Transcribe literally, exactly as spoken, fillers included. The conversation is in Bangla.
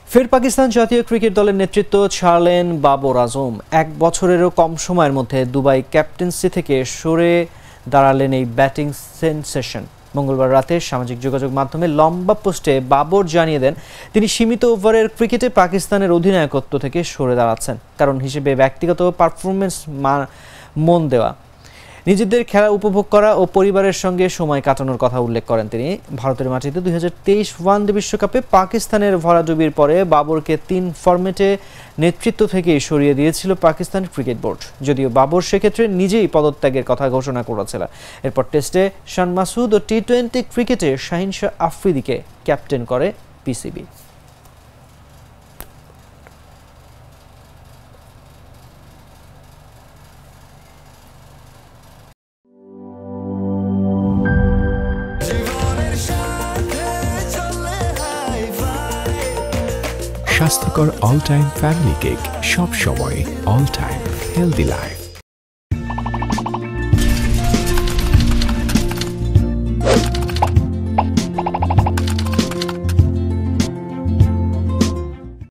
ফের পাকিস্তান জাতীয় ক্রিকেট দলের নেতৃত্ব ছাড়লেন বাবর আজম। এক বছরেরও কম সময়ের মধ্যে দুবাই ক্যাপ্টেন্সি থেকে সরে দাঁড়ালেন এই ব্যাটিং সেনসেশন। মঙ্গলবার রাতে সামাজিক যোগাযোগ মাধ্যমে লম্বা পোস্টে বাবর জানিয়ে দেন তিনি সীমিত ওভারের ক্রিকেটে পাকিস্তানের অধিনায়কত্ব থেকে সরে দাঁড়াচ্ছেন। কারণ হিসেবে ব্যক্তিগত পারফরমেন্স মন দেওয়া, নিজেদের খেলা উপভোগ করা ও পরিবারের সঙ্গে সময় কাটানোর কথা উল্লেখ করেন তিনি। ভারতের মাটিতে দুই হাজার তেইশ ওয়ানডে বিশ্বকাপে পাকিস্তানের ভরাডুবির পরে বাবরকে তিন ফরম্যাটে নেতৃত্ব থেকে সরিয়ে দিয়েছিল পাকিস্তান ক্রিকেট বোর্ড। যদিও বাবর সেক্ষেত্রে নিজেই পদত্যাগের কথা ঘোষণা করেছিল। এরপর টেস্টে শান মাসুদ ও টি টোয়েন্টি ক্রিকেটে শাহিন শাহ আফ্রিদিকে ক্যাপ্টেন করে পিসিবি। স্বাস্থ্যকর অল টাইম ফ্যামিলি কেক, সব সময় অল টাইম হেলদি লাইফ।